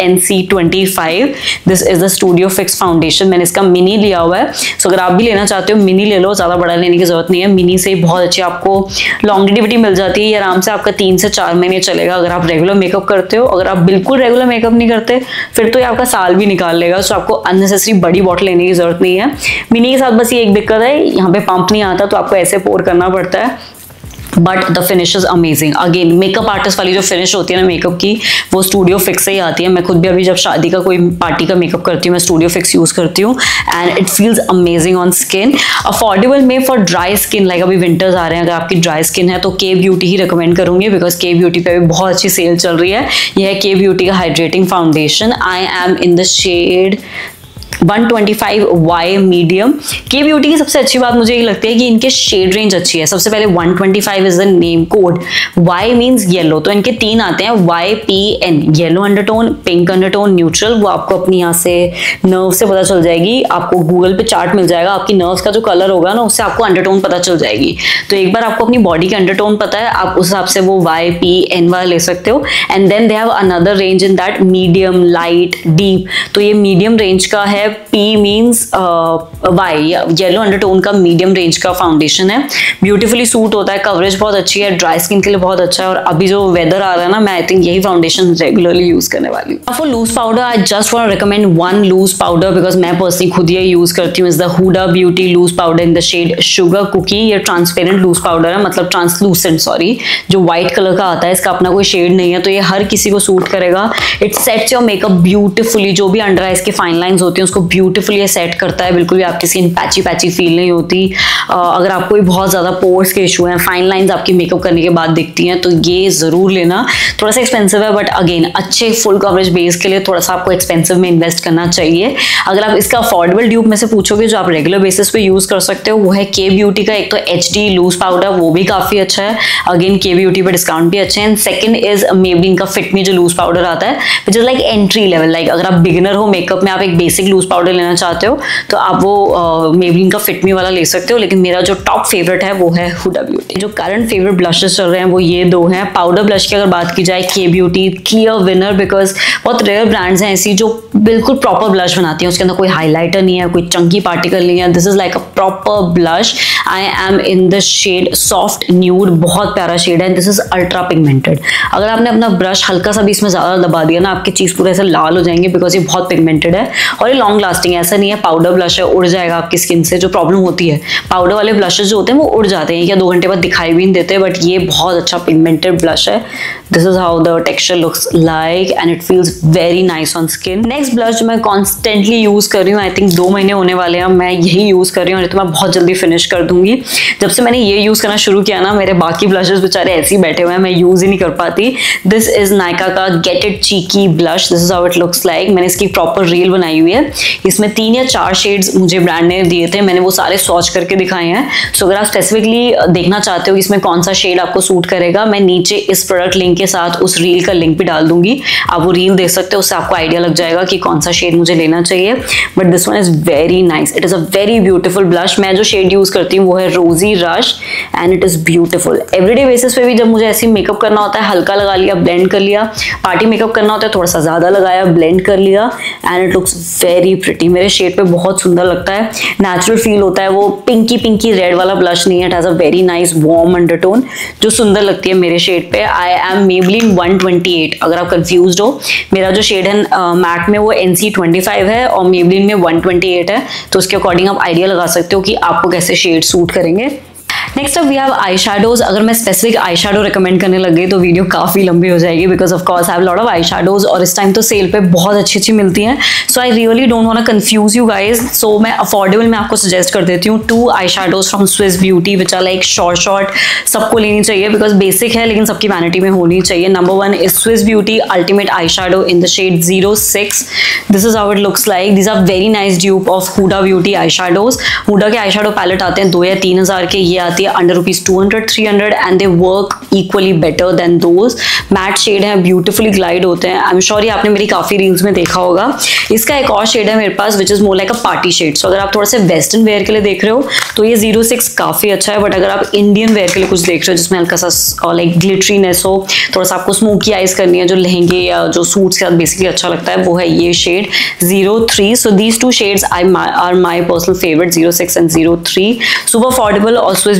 NC25। This is the Studio Fix foundation. मैंने इसका मिनी लिया हुआ है, सो अगर आप भी लेना चाहते हो मिनी ले लो, ज्यादा बड़ा लेने की जरूरत नहीं है, मिनी से बहुत अच्छी आपको आपको लॉन्गेटिविटी मिल जाती है। ये आराम से आपका 3 से 4 महीने चलेगा अगर आप रेगुलर मेकअप करते हो। अगर आप बिल्कुल रेगुलर मेकअप नहीं करते फिर तो ये आपका साल भी निकाल लेगा। सो आपको अननेसेसरी बड़ी बॉटल लेने की जरूरत नहीं है। मिनी के साथ बस ये एक दिक्कत है, यहाँ पे पंप नहीं आता तो आपको ऐसे पोर करना पड़ता है, but the finish is amazing. Again makeup artist वाली जो फिनिश होती है ना मेकअप की, वो स्टूडियो फिक्स से ही आती है। मैं खुद भी अभी जब शादी का कोई पार्टी का मेकअप करती हूँ मैं स्टूडियो फिक्स यूज करती हूँ and it feels amazing on skin. Affordable में फॉर ड्राई स्किन, लाइक अभी विंटर्स आ रहे हैं, अगर आपकी ड्राई स्किन है तो के ब्यूटी ही रिकमेंड करूंगी, बिकॉज के ब्यूटी पे भी बहुत अच्छी सेल चल रही है। यह है के ब्यूटी का hydrating foundation. I am in the shade 125 Y medium. Kay Beauty की सबसे अच्छी बात मुझे ये लगती है कि इनके शेड रेंज अच्छी है। सबसे पहले 125 is the name code, Y means yellow, तो इनके 3 आते हैं YPN, yellow undertone, pink undertone, neutral. वो आपको अपनी यहाँ से नर्व से पता चल जाएगी, आपको गूगल पे चार्ट मिल जाएगा, आपकी नर्व्स का जो कलर होगा ना उससे आपको अंडरटोन पता चल जाएगी। तो एक बार आपको अपनी बॉडी के अंडरटोन पता है, आप उस हिसाब से वो YPN वाला ले सकते हो। And then they have another range in that medium, light, deep. तो ये मीडियम रेंज का है, P means Y, yellow undertone का मीडियम रेंज का फाउंडेशन है। ब्यूटीफुली सूट होता है, कवरेज बहुत अच्छी है, ड्राई स्किन के लिए बहुत अच्छा है। और अभी जो वेदर आ रहा है ना, मैं आई थिंक यही फाउंडेशन रेगुलरली यूज करने वाली हूँ। For loose powder I just want to recommend one loose powder, because मैं पर्सनली खुद ये यूज करती हूँ, is the Huda Beauty loose powder in the shade sugar cookie. ये ट्रांसपेरेंट लूज पाउडर है, मतलब ट्रांसलूसेंट, सॉरी, जो व्हाइट कलर का आता है, इसका अपना कोई शेड नहीं है, तो ये हर किसी को सूट करेगा। It sets your makeup beautifully, जो भी अंडर आइज की फाइन लाइंस होती हैं उसको ब्यूटीफुली सेट करता है, बिल्कुल भी आपकी स्किन पैची पैची फील नहीं होती। अगर आपको भी बहुत ज्यादा पोर्स के इशू हैं, फाइन लाइंस आपकी मेकअप करने के बाद दिखती हैं, तो ये जरूर लेना। थोड़ा सा एक्सपेंसिव है, बट अगेन अच्छे फुल कवरेज बेस के लिए थोड़ा सा आपको एक्सपेंसिव में इन्वेस्ट करना चाहिए। अगर आप इसका अफोर्डेबल ड्यूप में से पूछोगे जो आप रेगुलर बेसिस पे यूज कर सकते हो, वो है के ब्यूटी का एक तो HD लूज पाउडर, वो भी काफी अच्छा है। अगेन के ब्यूटी पे डिस्काउंट भी अच्छे हैं। सेकंड इज मेबलिन का फिट मी जो लूज पाउडर आता है, which is like entry level. Like अगर आप बिगिनर हो मेकअप में, आप एक बेसिक लूज पाउडर लेना चाहते हो तो आप वो मेबलिन का फिट मी वाला ले सकते हो। लेकिन मेरा जो टॉप फेवरेट है वो है हुडा ब्यूटी। जो करंट फेवरेट ब्लशेस चल रहे हैं वो ये 2 हैं। पाउडर ब्लश की अगर बात की जाए, Kay Beauty clear winner, because बहुत रेयर ब्रांड्स हैं ऐसी जो बिल्कुल प्रॉपर ब्लश बनाती हैं, उसके अंदर कोई हाईलाइटर नहीं है, कोई चंकी पार्टिकल नहीं है। This is like a proper blush. I am in the shade soft nude, बहुत प्यारा शेड है। This is ultra pigmented. अगर आपने अपना ब्रश हल्का सा भी इसमें ज्यादा दबा दिया ना, आपकी चीज पूरे ऐसे लाल हो जाएंगे, बिकॉज ये बहुत पिगमेंटेड है और ये लॉन्ग लास्टिंग है। ऐसा नहीं है पाउडर ब्लश है उड़ जाएगा आपकी स्किन से, जो प्रॉब्लम होती है। पाउडर वाले ब्लशेस जो होते हैं वो उड़ जाते हैं या 2 घंटे बाद दिखाई भी नहीं देते, बट ये बहुत अच्छा पिगमेंटेड ब्लश है। This is how the texture looks like and it feels very nice on skin. Next blush जो मैं कॉन्स्टेंटली यूज कर रही हूँ, आई थिंक 2 महीने होने वाले हैं, मैं यही यूज कर रही हूँ और तो मैं बहुत जल्दी फिनिश कर दूंगी। जब से मैंने ये यूज करना शुरू किया ना, मेरे बाकी ब्लशेस बेचारे ऐसे ही बैठे हुए हैं, मैं यूज ही नहीं कर पाती। दिस इज नायका का get it cheeky blush. This is how it looks like. मैंने इसकी प्रॉपर रील बनाई हुई है। इसमें 3 या 4 शेड्स मुझे ब्रांड ने दिए थे, मैंने वो सारे स्वॉच करके दिखाए हैं। सो अगर आप स्पेसिफिकली देखना चाहते हो कि इसमें कौन सा शेड आपको सूट करेगा, मैं नीचे इस प्रोडक्ट लिंक के साथ उस रील का लिंक भी डाल दूंगी, आप वो रील देख सकते हो, उससे आपको आइडिया लग जाएगा कि कौन सा शेड मुझे लेना चाहिए। But this one is very nice, it is a very beautiful blush. मैं जो शेड यूज करती हूँ वो है rosy rush and it is beautiful. Everyday basis पे भी जब मुझे ऐसे मेकअप करना होता है, हल्का लगा लिया, ब्लेंड कर लिया। पार्टी मेकअप करना होता है, थोड़ा सा ज्यादा लगाया, ब्लेंड कर लिया and it looks very pretty. मेरे शेड पे बहुत सुंदर लगता है, नेचुरल फील होता है। वो पिंकी पिंकी रेड वाला ब्लश नहीं है, it has a very nice warm undertone जो सुंदर लगती है मेरे शेड पे। आई एम मेबलिन 128, अगर आप कंफ्यूज्ड हो। मेरा जो शेड है मैट में वो NC25 है और मेबलिन में 128 है, तो उसके अकॉर्डिंग आप आइडिया लगा सकते हो कि आपको कैसे शेड सूट करेंगे। Next up we have eye shadows. अगर मैं स्पेसिफिक आई शैडो रिकमेंड करने लग गई तो वीडियो काफी लंबी हो जाएगी, because of course I have lot of eye shadows और इस टाइम तो सेल पे बहुत अच्छी अच्छी मिलती हैं। So I really don't want to confuse you guys. So मैं अफोर्डेबल में आपको सजेस्ट कर देती हूँ 2 eye shadows from Swiss Beauty which are like short सबको लेनी चाहिए, बिकॉज बेसिक है लेकिन सबकी वैनिटी में होनी चाहिए। Number 1 is Swiss Beauty ultimate eye shadow in the shade 06। This is how it looks like. These are very nice dupe of Huda Beauty eye shadows. Huda के आई शैडो पैलेट आते हैं 2 या 3 हज़ार के, ये आती है under ₹200-300 and they work equally better than those. Matte shade है, ब्यूटीफुली ग्लाइड होते हैं। आई एम श्योर ये आपने मेरी काफी रील्स में देखा होगा। इसका एक और शेड है मेरे पास which is more like a party shade. So अगर आप थोड़ा सा वेस्टर्न वेयर के लिए देख रहे हो तो ये 06 काफी अच्छा है, बट अगर आप इंडियन वेयर के लिए कुछ देख रहे हो जिसमें हल्का सा लाइक ग्लिटरीनेस हो, थोड़ा सा आपको स्मोकी आइज करनी है, जो लहंगे या जो सूट्स के साथ बेसिकली अच्छा लगता है, वो है ये shade 03। So these 2 shades are my personal favourite, 06 and 03। Super affordable और स्विस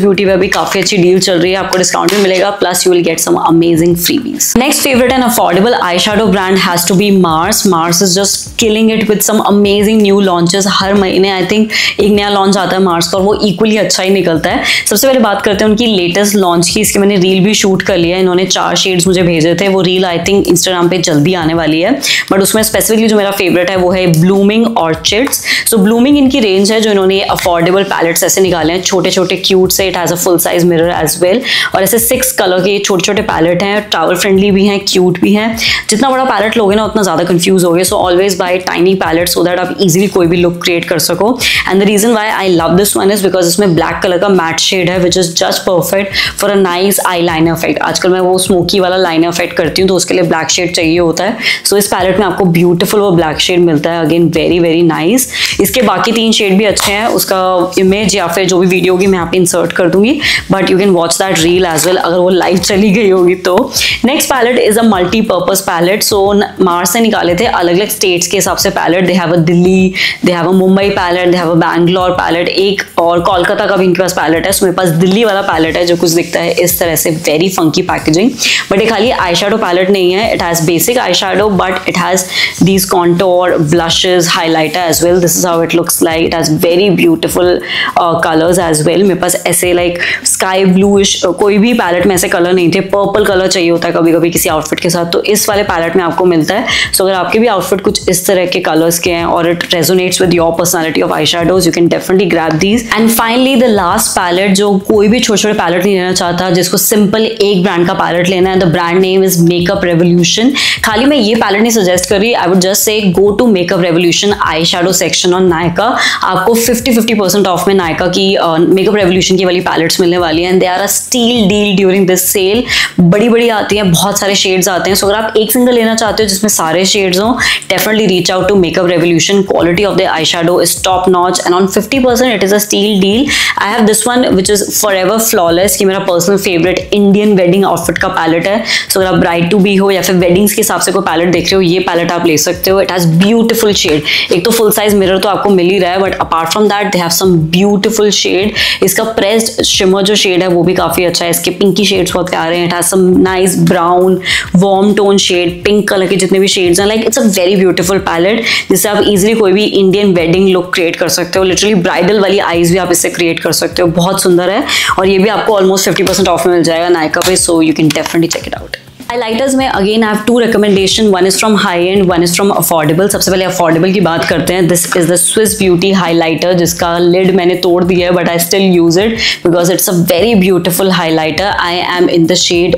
ब्यूटी पे भी काफी अच्छी डील चल रही है, आपको डिस्काउंट भी मिलेगा, plus you will get some amazing freebies. Next favourite and affordable eye shadow brand has to be Mars. Mars is just killing it with some amazing new launches. हर महीने आई थिंक एक नया launch आता है Mars का और वो equally अच्छा ही निकलता है। सबसे पहले बात करते हैं उनकी लेटेस्ट लॉन्च की। इसकी मैंने रील भी शूट कर लिया है, इन्होंने 4 शेड्स मुझे भेजे थे। वो रील आई थिंक इंस्टाग्राम पे जल्दी आने वाली है, बट उसमें स्पेसिफिकली जो मेरा फेवरेट है वो है ब्लूमिंग ऑर्चिड्स। सो ब्लूमिंग इनकी रेंज है जो इन्होंने अफोर्डेबल पैलेट्स ऐसे निकाले हैं, छोटे छोटे क्यूट से। It has a full size mirror as well, और ऐसे 6 कलर के छोटे छोटे पैलेट हैं, ट्रैवल फ्रेंडली भी हैं, क्यूट भी हैं। जितना बड़ा पैलेट लोगे ना उतना ज्यादा कंफ्यूज होगे, so always buy tiny palette so that आप इजीली कोई भी लुक क्रिएट कर सको। And the reason why I love this one is because इसमें ब्लैक कलर का मैट शेड है which is just perfect for a nice eyeliner effect. आजकल मैं वो स्मोकी वाला लाइनर इफेक्ट करती हूँ तो उसके लिए ब्लैक शेड चाहिए होता है। सो इस पैलेट में आपको ब्यूटीफुल वो ब्लैक शेड मिलता है, अगेन वेरी वेरी नाइस। इसके बाकी 3 शेड भी अच्छे हैं, उसका इमेज या फिर जो भी वीडियो होगी मैं यहाँ पे इंसर्ट कर दूंगी, but you can watch that reel as well अगर वो लाइव चली गई होगी तो। Next palette is a multipurpose palette. So Mars से निकाले थे अलग अलग स्टेट्स के हिसाब से palette. They have a Delhi, they have a Mumbai palette, they have a Bangalore palette, एक और कोलकाता का भी इनके पास पैलेट है। सो मेरे पास दिल्ली वाला पैलेट है जो कुछ दिखता है इस तरह से, वेरी फंकी पैकेजिंग। बट ये खाली आई शैडो पैलेट नहीं है, it has basic eye shadow but it has these contour, blushes, highlighter as well. This is how it looks like. It has very beautiful colours as well. मेरे पास ऐसे like sky bluish, कोई भी palette में ऐसे colour नहीं थे, purple colour चाहिए होता है कभी कभी किसी आउटफिट के साथ, तो इस वाले पैलेट में आपको मिलता है। सो अगर आपके भी आउटफिट कुछ इस तरह के कलर्स के हैं और it resonates with your personality of eye shadows, you can definitely grab these. And finally the last palette, जो कोई भी छोटे छोटे पैलेट नहीं लेना चाहता, जिसको सिंपल एक ब्रांड का पैलेट लेना है, the brand name is Makeup Revolution. खाली मैं ये पैलेट नहीं सजेस्ट कर रही, आई would just say go to Makeup Revolution eye shadow section on Nykaa. आपको 50% ऑफ में नायका की मेकअप रेवोल्यूशन की वाली पैलेट्स मिलने वाली है, and they are a steal deal during this sale. बड़ी बड़ी आती हैं, बहुत सारे शेड्स आते हैं। सो अगर आप एक सिंगल लेना चाहते हो जिसमें सारे शेड्स हों, definitely reach out to Makeup Revolution. Quality of the eye shadow is top notch and on 50% it is a steal deal. I have this one which is forever flawless, कि मेरा personal favourite Indian wedding outfit का palette है। So अगर आप bride to be हो या फिर weddings के हिसाब से कोई पैलेट देख रहे हो, ये पैलेट आप ले सकते हो। It has beautiful shade. एक तो फुल साइज मिरर तो आपको मिल ही रहा है, but apart from that they have some beautiful shade. इसका प्रेस्ड शिमर जो शेड है वो भी काफी अच्छा है। इसके पिंकी शेड्स बहुत प्यारे हैं। It has some nice brown, warm tone shade, pink colour के जितने भी शेड्स हैं, like it's a very beautiful palette जिससे आप इजीली कोई भी इंडियन वेडिंग लुक क्रिएट कर सकते हो। लिटरली ब्राइडल वाली आईज भी आप इससे क्रिएट कर सकते हो, बहुत सुंदर है। और ये भी आपको ऑलमोस्ट 50% ऑफ में मिल जाएगा नायका पे, so you can definitely check it out. Highlighters में again I have 2 recommendation, one is from high end, one is from affordable. सबसे पहले अफोर्डेबल की बात करते हैं। This is the Swiss Beauty highlighter, जिसका लिड मैंने तोड़ दिया है but I still use it because it's a very beautiful highlighter. I am in the shade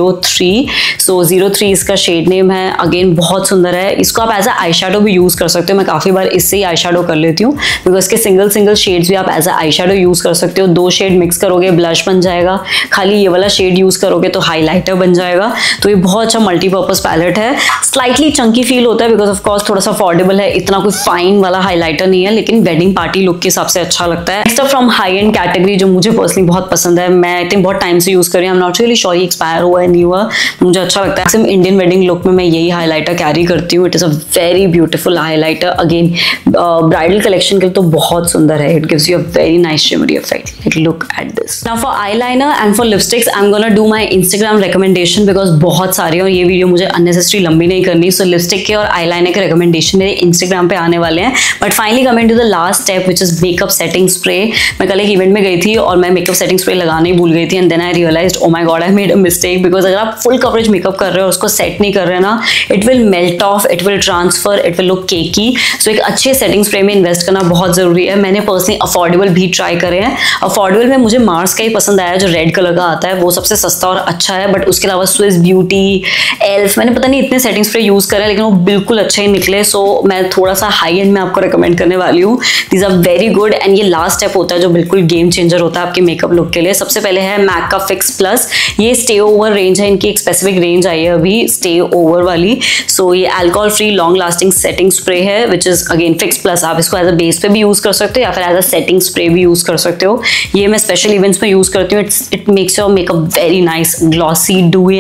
03। So 03 इसका शेड नेम है। अगेन बहुत सुंदर है। इसको आप एज अ आई शैडो भी यूज कर सकते हो। मैं काफी बार इससे ही आई शैडो कर लेती हूँ बिकॉज इसके सिंगल शेड्स भी आप as a eye shadow use कर सकते हो। 2 शेड मिक्स करोगे ब्लश बन जाएगा, खाली ये वाला शेड यूज करोगे तो हाईलाइटर बन जाएगा। तो ये बहुत अच्छा मल्टीपर्पज पैलेट है। स्लाइटली चंकी फील होता है बिकॉज ऑफ कोर्स थोड़ा सा अफोर्डेबल है, इतना कोई फाइन वाला हाइलाइटर नहीं है, लेकिन वेडिंग पार्टी लुक के हिसाब से अच्छा लगता है। Next from high end category जो मुझे पर्सनली बहुत पसंद है, मैं आई थिंक बहुत टाइम से यूज कर रही हूँ, I am not really sure expire हुआ है नहीं हुआ, मुझे अच्छा लगता है। सिर्फ इंडियन वेडिंग लुक में मैं यही हाइलाइटर कैरी करती हूँ। It is a very beautiful highlighter. Again bridal collection के लिए तो बहुत सुंदर है। It gives you a very nice shimmery effect. Like look at this. Now for eyeliner and for lipsticks I am gonna do my Instagram recommendation because बहुत सारे, और ये वीडियो मुझे अननेसेसरी लंबी नहीं करनी। सो लिपस्टिक के और आईलाइनर के रिकमेंडेशन मेरे इंस्टाग्राम पे आने वाले हैं। But finally coming to the last step which is makeup setting spray. मैं कल एक इवेंट में गई थी और मैं मेकअप सेटिंग स्प्रे लगाने ही भूल गई थी, and then I realised oh my God I made a mistake. Because अगर आप फुल कवरेज मेकअप कर रहे हो उसको सेट नहीं कर रहे ना, it will melt off, it will transfer, it will look cakey. So एक अच्छे सेटिंग स्प्रे में इन्वेस्ट करना बहुत जरूरी है। मैंने पर्सनली अफोर्डेबल भी ट्राई करे हैं। अफोर्डेबल में मुझे मार्स का ही पसंद आया जो रेड कलर का आता है, वो सबसे सस्ता और अच्छा है। बट उसके अलावा स्विस ब्यूटी, एल्फ, मैंने पता नहीं इतने सेटिंग स्प्रे यूज करे लेकिन वो बिल्कुल अच्छे ही निकले। सो मैं थोड़ा सा हाई एंड में आपको रिकमेंड करने वाली हूँ। These are very good and ये लास्ट स्टेप होता है जो बिल्कुल गेम चेंजर होता है आपके मेकअप लुक के लिए। सबसे पहले है मैक का फिक्स प्लस। ये स्टे ओवर रेंज है, इनकी एक स्पेसिफिक रेंज आई है अभी स्टे ओवर वाली। सो ये alcohol free long lasting setting spray है which is again fix plus. आप इसको एज अ बेस पे भी यूज कर सकते हो या फिर एज अ सेटिंग स्प्रे भी यूज कर सकते हो। ये मैं स्पेशल इवेंट्स में यूज करती हूँ। It makes your makeup very nice, glossy, dewy and long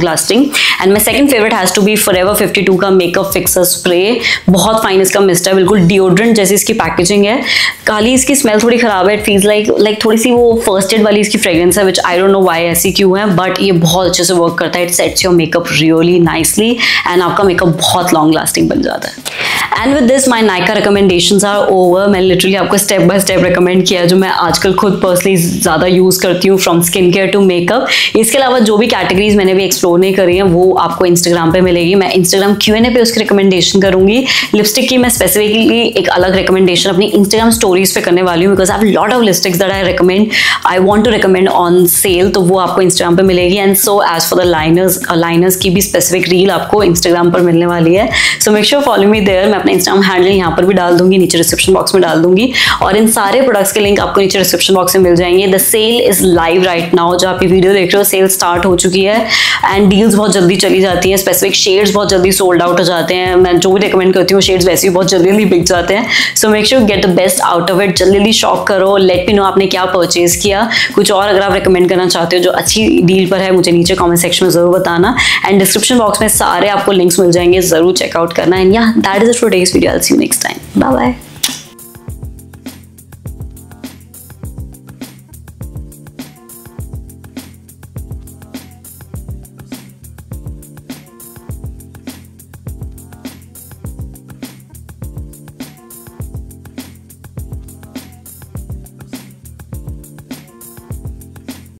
lasting. And my second favourite has to be forever 52 का मेकअप फिक्सर स्प्रे। बहुत फाइन इसका मिस्ट है, बिल्कुल डिओड्रेंट जैसी इसकी पैकेजिंग है। खाली इसकी स्मेल थोड़ी खराब है, इट फील्स लाइक थोड़ी सी वो फर्स्ट एड वाली इसकी फ्रेग्रेंस है, which I don't know why ऐसी क्यों है, बट ये बहुत अच्छे से वर्क करता है। It sets your makeup really nicely and आपका मेकअप बहुत लॉन्ग लास्टिंग बन जाता है। And with this my Nykaa recommendations are over. मैंने लिटरली आपको स्टेप बाय स्टेप रिकमेंड किया जो मैं आजकल खुद पर्सनली ज़्यादा यूज़ करती हूँ, from skin care to makeup. इसके अलावा जो भी कैटेगरीज मैंने भी एक्सप्लोर नहीं करी हैं वो आपको इंस्टाग्राम पे मिलेगी। मैं इंस्टाग्राम Q&A पे उसकी रिकमेंडेशन करूँगी। लिपस्टिक की मैं स्पेसिफिकली एक अलग रिकमेंडेशन अपनी इंस्टाग्राम स्टोरीज पे करने वाली हूँ, because I have lot of lipsticks that I want to recommend on sale, तो वो आपको इंस्टाग्राम पे मिलेगी। And so as for the liners की भी स्पेसिफिक रील आपको इंस्टाग्राम पर मिलने वाली है। So make sure follow me there. मैं अपना इंस्टाग्राम हैंडल यहाँ पर भी डाल दूंगी, नीचे डिस्क्रिप्शन बॉक्स में डाल दूंगी, और इन सारे प्रोडक्ट्स के लिंक आपको नीचे डिस्क्रिप्शन बॉक्स में मिल जाएंगे। The sale is live right now. जो आप ये वीडियो देख रहे हो, सेल स्टार्ट हो चुकी है एंड डील्स बहुत जल्दी चली जाती हैं। स्पेसिफिक शेड्स बहुत जल्दी सोल्ड आउट हो जाते हैं। मैं जो भी रिकमेंड करती हूँ शेड्स वैसे भी बहुत जल्दी बिक जाते हैं। So make sure get the best out of it. जल्दी शॉप करो। लेट मी नो आपने क्या परचेज किया। कुछ और अगर आप रिकमेंड करना चाहते हो जो अच्छी डील पर है, मुझे नीचे कॉमेंट सेक्शन में जरूर बताना। एंड डिस्क्रिप्शन बॉक्स में सारे आपको लिंक्स मिल जाएंगे, जरूर चेकआउट करना। And yeah that is it for today's video. I will see you next time. Bye bye.